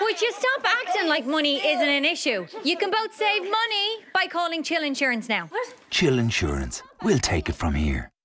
Would you stop acting like money isn't an issue? You can both save money by calling Chill Insurance now. Chill Insurance. We'll take it from here.